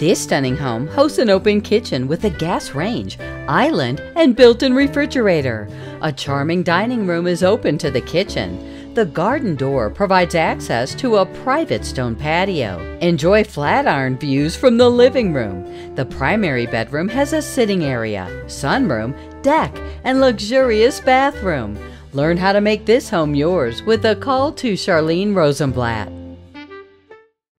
This stunning home hosts an open kitchen with a gas range, island, and built-in refrigerator. A charming dining room is open to the kitchen. The garden door provides access to a private stone patio. Enjoy flat iron views from the living room. The primary bedroom has a sitting area, sunroom, deck, and luxurious bathroom. Learn how to make this home yours with a call to Charlene Rosenblatt.